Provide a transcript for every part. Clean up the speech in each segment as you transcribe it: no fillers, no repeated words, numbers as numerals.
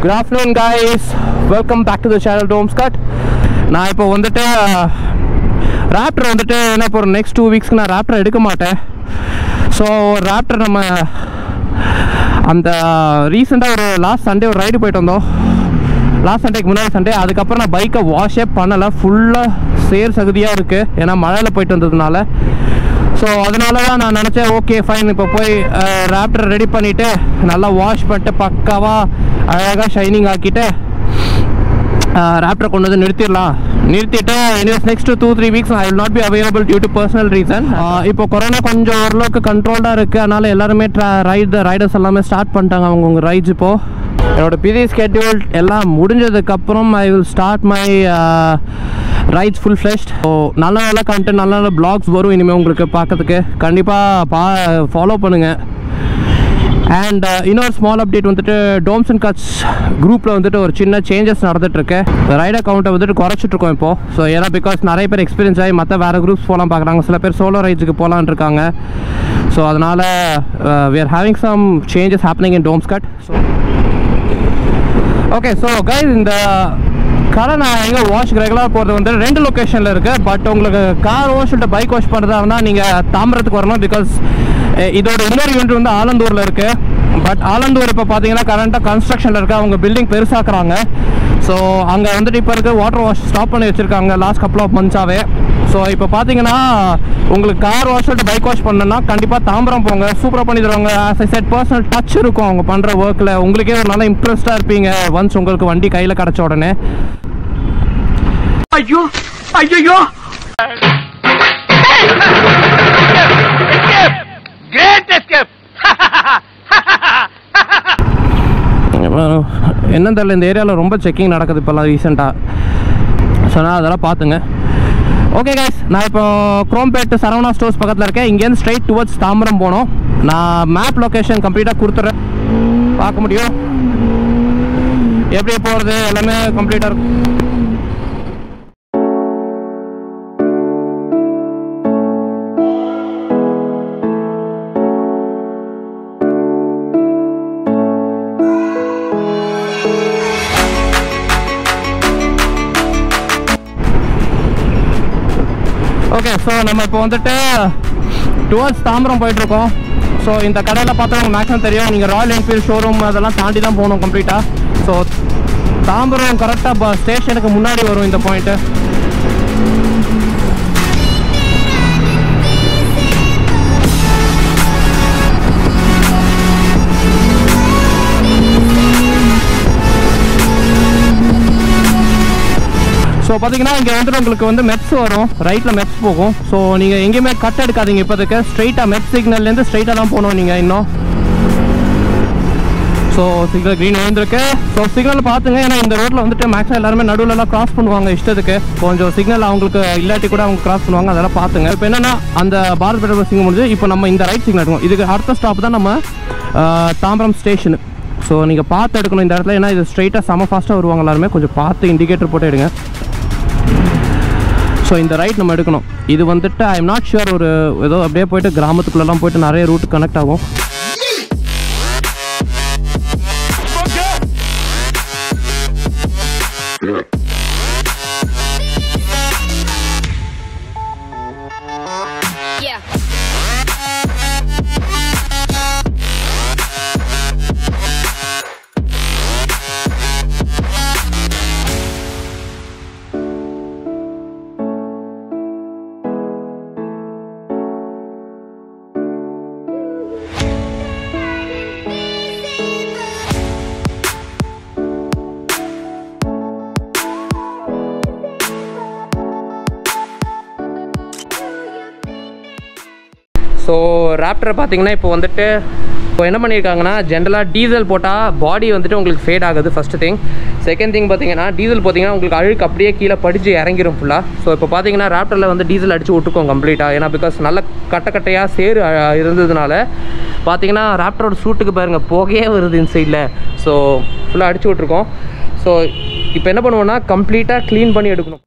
Good afternoon guys, welcome back to the channel Domes Cut. நான் இப்போ வந்துட்டு raptor வந்துட்டு என்ன இப்போ நெக்ஸ்ட் 2 வீக்ஸ்க்கு நான் ராப்டர் எடுக்க மாட்டேன். ஸோ ராப்டர் நம்ம அந்த ரீசெண்டாக ஒரு லாஸ்ட் சண்டே ஒரு ரைடு போயிட்டு வந்தோம். லாஸ்ட் சண்டேக்கு முன்னாடி சண்டே. அதுக்கப்புறம் நான் பைக்கை வாஷே பண்ணலை, ஃபுல்லாக சேர் சகுதியாக இருக்குது, ஏன்னா மழையில் போயிட்டு வந்ததுனால. ஸோ அதனால தான் நான் நினச்சேன் ஓகே ஃபைன், இப்போ போய் ராப்டர் ரெடி பண்ணிவிட்டு நல்லா வாஷ் பண்ணிட்டு பக்காவாக அழகாக ஷைனிங் ஆக்கிட்டு ராப்டர் கொண்டு வந்து நிறுத்திட்டு anyways next 2-3 weeks I will not be available due to personal reason. இப்போ கொரோனா கொஞ்சம் ஓரளவுக்கு கண்ட்ரோல்டாக இருக்குது, அதனால் எல்லாருமே ரைடர்ஸ் எல்லாமே ஸ்டார்ட் பண்ணிட்டாங்க அவங்கவுங்க ரைட்ஸ். இப்போது என்னோட பிஸி ஸ்கெட்யூல் எல்லாம் முடிஞ்சதுக்கப்புறம் I will start my rides full fledged. So நல்ல நல்ல கண்டென்ட், நல்ல நல்ல பிளாக்ஸ் வரும் இனிமேல் உங்களுக்கு பார்க்கறதுக்கு. கண்டிப்பாக ஃபாலோ பண்ணுங்கள். அண்ட் இன்னொரு ஸ்மால் அப்டேட் வந்துட்டு டோம்ஸ் அண்ட் கட்ஸ் குரூப்பில் வந்துட்டு ஒரு சின்ன சேஞ்சஸ் நடந்துகிட்ருக்கு. ரைடர் கவுண்ட்டை வந்துட்டு குறைச்சிட்ருக்கோம் இப்போது. ஸோ ஏன்னா பிகாஸ் நிறைய பேர் எக்ஸ்பீரியன்ஸ் ஆகி மற்ற வேறு குரூப்ஸ் போகலாம் பார்க்குறாங்க, சில பேர் சோலோ ரைட்ஸுக்கு போகலான் இருக்காங்க. ஸோ அதனால் we are having some changes happening in Domes Cut. So okay, so guys இந்த கடை நான் எங்கே வாஷ்க்கு ரெகுலராக போகிறது வந்து 2 லொக்கேஷனில் இருக்குது. பட் உங்களுக்கு கார் வாஷ் இல்லை பைக் வாஷ் பண்ணுறதா இருந்தால் நீங்கள் தாம்பரத்துக்கு வரணும். பிகாஸ் இதோட இன்னொரு யூனிட் வந்து ஆலந்தூரில் இருக்குது. பட் ஆலந்தூர் இப்போ பார்த்தீங்கன்னா கரண்ட்டாக கன்ஸ்ட்ரக்ஷனில் இருக்குது, அவங்க பில்டிங் பெருசாக்குறாங்க. ஸோ அங்கே வந்துட்டு இப்போ இருக்க வாட்டர் வாஷ் ஸ்டாப் பண்ணி வச்சுருக்காங்க லாஸ்ட் கப்புள் ஆஃப் மந்த்ஸாகவே. ஸோ இப்போ பார்த்தீங்கன்னா உங்களுக்கு கார் வாஷ் இல்லை பைக் வாஷ் பண்ணணும்னா கண்டிப்பாக தாம்பரம் போங்க, சூப்பராக பண்ணி தருவாங்க. As I said personal touch இருக்கும் அவங்க பண்ணுற ஒர்க்கில். உங்களுக்கே ஒரு நல்ல இம்ப்ரெஸ்டாக இருப்பீங்க ஒன்ஸ் உங்களுக்கு வண்டி கையில் கிடச்ச உடனே. ஐயோ ஐயோ கிரேட் எஸ்கேப். என்ன தெரியல, இந்த ஏரியாவில் ரொம்ப செக்கிங் நடக்குது இப்போல்லாம் ரீசெண்டாக. ஸோ நான் அதெல்லாம் பார்த்துங்க. ஓகே கைஸ், நான் இப்போ குரோம்பேட் சரவணா ஸ்டோர்ஸ் பக்கத்தில் இருக்கேன். இங்கேருந்து ஸ்ட்ரைட் டுவர்ட்ஸ் தாம்பரம் போனோம். நான் மேப் லொக்கேஷன் கம்ப்ளீட்டாக கொடுத்துட்றேன், பார்க்க முடியும் எப்படி போகிறது எல்லாமே கம்ப்ளீட்டாக இருக்கும். ஓகே, ஸோ நம்ம இப்போ வந்துட்டு டுவர்ட்ஸ் தாம்பரம் போயிட்டுருக்கோம். ஸோ இந்த கடையில் பார்த்தா உங்களுக்கு மேக்ஸிமம் தெரியும், நீங்கள் ராயல் என்ஃபீல்ட் ஷோரூம் அதெல்லாம் தாண்டி தான் போகணும் கம்ப்ளீட்டாக. ஸோ தாம்பரம் கரெக்டாக ஸ்டேஷனுக்கு முன்னாடி வரும் இந்த பாயிண்ட்டு. ஸோ பார்த்தீங்கன்னா இங்கே வந்துட்டு உங்களுக்கு வந்து மெட்ஸ் வரும், ரைட்டில் மெட்ஸ் போகும். ஸோ நீங்கள் எங்கேயுமே கட் எடுக்காதீங்க இப்போதைக்கு, ஸ்ட்ரைட்டாக மெட் சிக்னல்லேருந்து ஸ்ட்ரைட்டாக தான் போகணும் நீங்கள் இன்னும். ஸோ சிக்னல் க்ரீன் எழுந்திருக்கு. ஸோ சிக்னல் பார்த்துங்க, ஏன்னா இந்த ரோட்டில் வந்துட்டு மேக்ஸிமம் எல்லாருமே நடுவில்லாம் கிராஸ் பண்ணுவாங்க இஷ்டத்துக்கு. கொஞ்சம் சிக்னல் அவங்களுக்கு இல்லாட்டி கூட அவங்க கிராஸ் பண்ணுவாங்க, அதெல்லாம் பார்த்துங்க. இப்போ என்னென்னா அந்த பாரத் பெட்ரோல் சிக்னல் முடிஞ்சு இப்போ நம்ம இந்த ரைட் சிக்னல் எடுக்கணும். இதுக்கு அடுத்த ஸ்டாப் தான் நம்ம தாம்பரம் ஸ்டேஷனு. ஸோ நீங்கள் பார்த்து எடுக்கணும் இந்த இடத்துல, ஏன்னா இது ஸ்ட்ரைட்டாக செம ஃபாஸ்ட்டாக வருவாங்க எல்லாருமே. கொஞ்சம் பார்த்து இண்டிகேட்டர் போட்டு எடுங்க. ஸோ இந்த ரைட் நம்ம எடுக்கணும். இது வந்துட்டு ஐ எம் நாட் ஷுர், ஒரு ஏதோ அப்படியே போய்ட்டு கிராமத்துக்குள்ளெல்லாம் போய்ட்டு நிறைய ரூட் கனெக்ட் ஆகும். ஸோ ராப்டர் பார்த்தீங்கன்னா இப்போ வந்துட்டு என்ன பண்ணியிருக்காங்கன்னா, ஜென்ரலாக டீசல் போட்டால் பாடி வந்துட்டு உங்களுக்கு ஃபேட் ஆகுது ஃபஸ்ட்டு திங். செகண்ட் திங் பார்த்தீங்கன்னா டீசல் பார்த்தீங்கன்னா உங்களுக்கு அழுக்கு அப்படியே கீழே படிச்சு இறங்கிடும் ஃபுல்லாக. ஸோ இப்போ பார்த்தீங்கன்னா ராப்டரில் வந்து டீசல் அடித்து விட்டுக்கோம் கம்ப்ளீட்டாக. ஏன்னா பிகாஸ் நல்ல கட்டையாக சேரு இருந்ததுனால பார்த்தீங்கன்னா ராப்டரோட சூட்டுக்கு பாருங்கள் புகையே வருது இன்சைடில். ஸோ ஃபுல்லாக அடிச்சு விட்ருக்கோம். ஸோ இப்போ என்ன பண்ணுவோன்னா கம்ப்ளீட்டாக க்ளீன் பண்ணி எடுக்கணும்.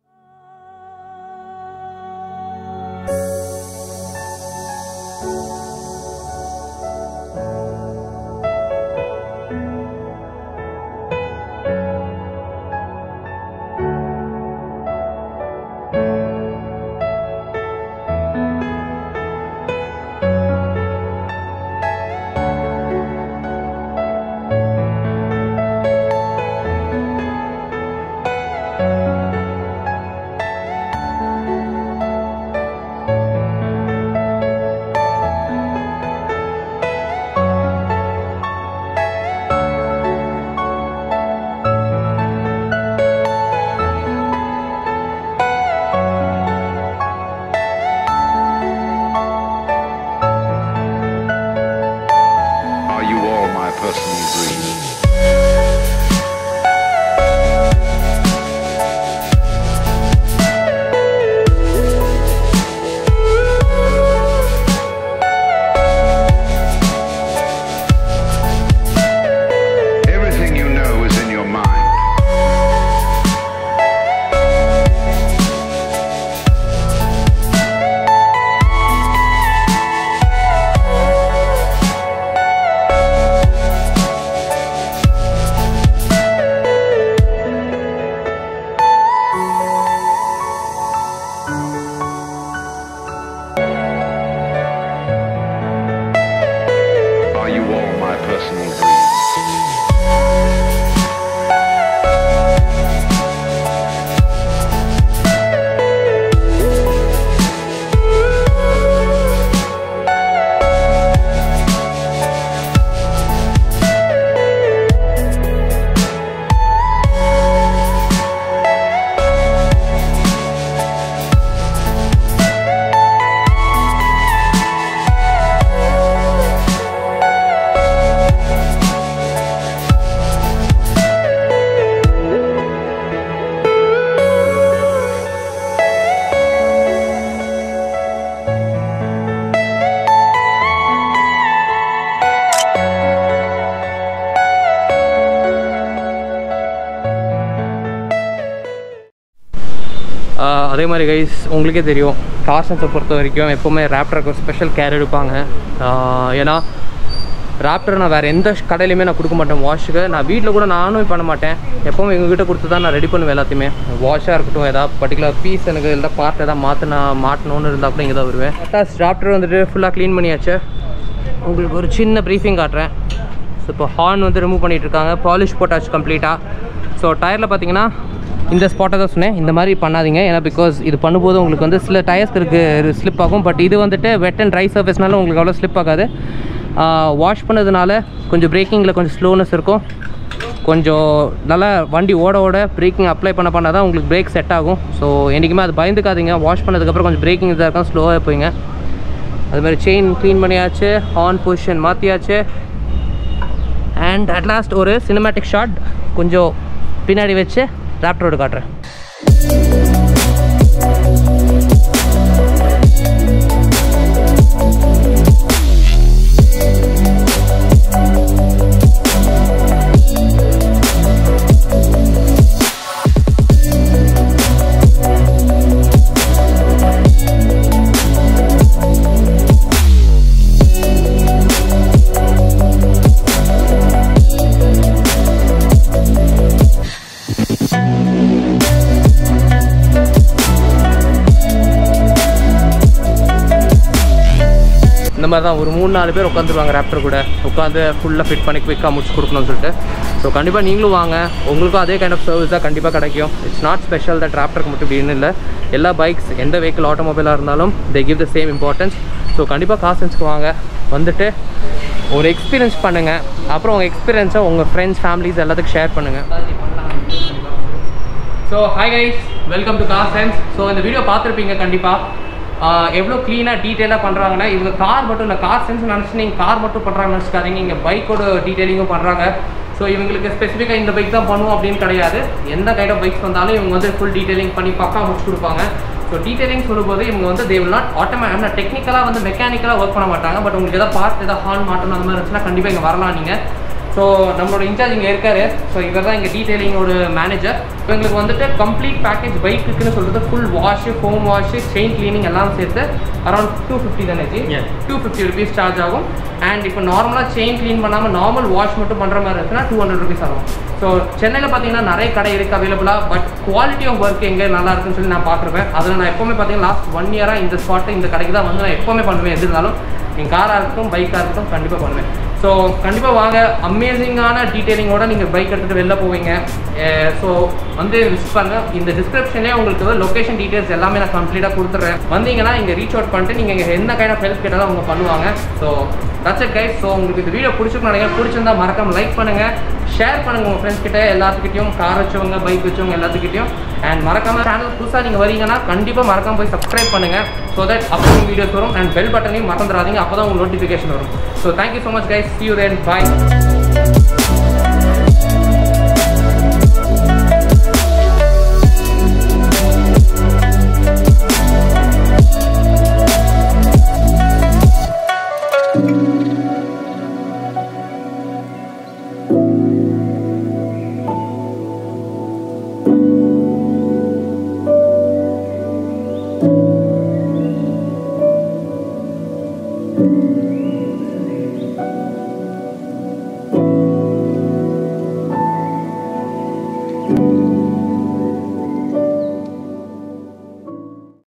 அதே மாதிரி கைஸ் உங்களுக்கே தெரியும் கார் சென்ஸை பொறுத்த வரைக்கும் எப்போவுமே ராப்டருக்கு ஒரு ஸ்பெஷல் கேர் எடுப்பாங்க. ஏன்னா ராப்டர் நான் வேறு எந்த கடையிலையுமே நான் கொடுக்க மாட்டேன் வாஷுக்கு. நான் வீட்டில் கூட நானும் பண்ண மாட்டேன். எப்போவும் எங்ககிட்ட கொடுத்து தான் நான் ரெடி பண்ணுவேன் எல்லாத்தையுமே. வாஷாக இருக்கட்டும், ஏதாவது பர்டிகுலர் பீஸ் எனக்கு எதாவது பார்ட் எதாவது மாட்டணும்னு இருந்தால் கூட இங்கே தான் வருவேன். ராப்டர் வந்துட்டு ஃபுல்லாக க்ளீன் பண்ணியாச்சு. உங்களுக்கு ஒரு சின்ன ப்ரீஃபிங் காட்டுறேன். ஸோ இப்போ ஹார்ன் வந்து ரிமூவ் பண்ணிகிட்ருக்காங்க. பாலிஷ் போட்டாச்சு கம்ப்ளீட்டாக. ஸோ டயரில் பார்த்தீங்கன்னா இந்த ஸ்பாட்டை தான் சொன்னேன், இந்த மாதிரி பண்ணாதீங்க. ஏன்னா பிகாஸ் இது பண்ணும்போது உங்களுக்கு வந்து சில டயர்ஸ் இருக்குது ஸ்லிப் ஆகும். பட் இது வந்துட்டு வெட் அண்ட் ட்ரை சர்ஃபேஸ்னால உங்களுக்கு அவ்வளோ ஸ்லிப் ஆகாது. வாஷ் பண்ணதுனால கொஞ்சம் பிரேக்கிங்கில் கொஞ்சம் ஸ்லோனஸ் இருக்கும். கொஞ்சம் நல்லா வண்டி ஓட பிரேக்கிங் அப்ளை பண்ண தான் உங்களுக்கு பிரேக் செட் ஆகும். ஸோ என்றைக்குமே அது பயந்துக்காதீங்க. வாஷ் பண்ணதுக்கப்புறம் கொஞ்சம் பிரேக்கிங் இதாக இருக்கும், ஸ்லோவாக போய்ங்க. அதுமாதிரி செயின் க்ளீன் பண்ணியாச்சு, ஹார்ன் பொசிஷன் மாற்றியாச்சு. அண்ட் அட் லாஸ்ட் ஒரு சினிமேட்டிக் ஷாட் கொஞ்சம் பின்னாடி வச்சு ராப்டரோடு காட்டுறேன். இந்த மாதிரி தான் ஒரு 3-4 பேர் உட்காந்துருவாங்க ராப்டர் கூட உட்காந்து ஃபுல்லாக ஃபிட் பண்ணி குவிக்காக முடிச்சு கொடுக்கணும்னு சொல்லிட்டு. ஸோ கண்டிப்பாக நீங்களும் வாங்க, உங்களுக்கும் அதே கைண்ட் ஆஃப் சர்வீஸ் தான் கண்டிப்பாக கிடைக்கும். இட்ஸ் நாட் ஸ்பெஷல் தட் ராப்டருக்கு மட்டும் இப்படின்னு இல்லை. எல்லா பைக்ஸ் எந்த வெஹிக்கிள் ஆட்டோமொபைலாக இருந்தாலும் they give the same importance. So கண்டிப்பாக கார் சென்ஸ்க்கு வாங்க, வந்துட்டு ஒரு எக்ஸ்பீரியன்ஸ் பண்ணுங்கள். அப்புறம் உங்கள் எக்ஸ்பீரியன்ஸை உங்கள் ஃப்ரெண்ட்ஸ் ஃபேமிலிஸ் எல்லாத்துக்கும் ஷேர் பண்ணுங்கள். So hi guys, welcome to Car Sense. So இந்த வீடியோ பார்த்துருப்பீங்க கண்டிப்பாக. எவ்வளோ க்ளீனாக டீட்டெயிலாக பண்ணுறாங்கன்னா, இவங்க கார் மட்டும் இல்லை, கார் சென்ஸ் நினச்சி நீங்கள் கார் மட்டும் பண்ணுறாங்கன்னு நினச்சிக்காதீங்க, இங்கே பைக்கோட டீட்டெயிலிங்கும் பண்ணுறாங்க. ஸோ இவங்களுக்கு ஸ்பெசிஃபிக்காக இந்த பைக் தான் பண்ணுவோம் அப்படின்னு கிடையாது. எந்த கைண்ட் ஆஃப் பைக்ஸ் வந்தாலும் இவங்க வந்து ஃபுல் டீட்டெயிலிங் பண்ணி பக்கா முடிச்சு கொடுப்பாங்க. ஸோ டீட்டெயிலிங் சொல்லும்போது இவங்க வந்து தே வில் நாட் டெக்னிக்கலாக வந்து மெக்கானிக்கலாக ஒர்க் பண்ண மாட்டாங்க. பட் உங்களுக்கு எதாவது பார்த்து எதாவது ஹார்ன் மாட்டணும் அந்த மாதிரி இருந்துச்சுன்னா கண்டிப்பாக இங்கே வரலாம் நீங்கள். ஸோ நம்மளோட இன்சார்ஜ் இங்கே இருக்காரு. ஸோ இவர் தான் இங்கே டீட்டெயிலிங்கோட மேனேஜர். இவங்களுக்கு வந்துட்டு கம்ப்ளீட் பேக்கேஜ் பைக்குன்னு சொல்கிறது full wash, foam wash, chain cleaning எல்லாம் சேர்த்து அரௌண்ட் 250 தானே ஜி? 250 ருபீஸ் சார்ஜ் ஆகும். அண்ட் இப்போ நார்மலாக செயின் க்ளீன் பண்ணாமல் நார்மல் வாஷ் மட்டும் பண்ணுற மாதிரி இருக்குன்னா 200 ருபீஸ் ஆகும். ஸோ சென்னையில் பார்த்தீங்கன்னா நிறைய கடை இருக்குது அவைலபிளாக. பட் குவாலிட்டி ஆஃப் ஒர்க் எங்கே நல்லா இருக்குன்னு சொல்லி நான் பார்க்குறேன். அதில் நான் எப்போவுமே பார்த்தீங்கன்னா லாஸ்ட் 1 இயராக இந்த ஸ்பாட்டு இந்த கடைக்கு தான் வந்து நான் எப்போவுமே பண்ணுவேன். எது இருந்தாலும் என் காராக இருக்கட்டும் பைக்காக இருக்கட்டும் கண்டிப்பாக பண்ணுவேன். ஸோ கண்டிப்பாக வாங்க, அமேசிங்கான டீட்டெயிலிங்கோட நீங்கள் பைக் எடுத்துகிட்டு வெளில போவீங்க. ஸோ வந்து விசிட் பண்ணுங்கள். இந்த டிஸ்கிரிப்ஷன்லேயே உங்களுக்கு லொக்கேஷன் டீட்டெயில்ஸ் எல்லாமே நான் கம்ப்ளீட்டாக கொடுத்துட்றேன். வந்தீங்கன்னா இங்கே ரீச் அவுட் பண்ணிட்டு நீங்கள் இங்கே என்ன கைண்ட் ஆஃப் ஹெல்ப் கேட்டாலும் அவங்க பண்ணுவாங்க. So that's it guys. So உங்களுக்கு இந்த வீடியோ பிடிச்சிருக்கும் நினைக்கிறேன். பிடிச்சிருந்தா மறக்காம லைக் பண்ணுங்கள், ஷேர் பண்ணுங்கள் உங்கள் ஃப்ரெண்ட்ஸ் கிட்ட, எல்லாத்துக்கிட்டையும், கார் வச்சவங்க பைக் வச்சவங்க எல்லாத்துக்கிட்டையும். அண்ட் மறக்காம சேனல் புதுசாக நீங்கள் வரீங்கன்னா கண்டிப்பாக மறக்காம போய் சப்ஸ்கிரைப் பண்ணுங்கள். ஸோ தட் அப்கமிங் வீடியோஸ் வரும். அண்ட் பெல் பட்டனையும் மறந்துடாதீங்க, அப்போ தான் உங்களுக்கு நோட்டிஃபிகேஷன் வரும். So thank you so much guys. See you then. Bye.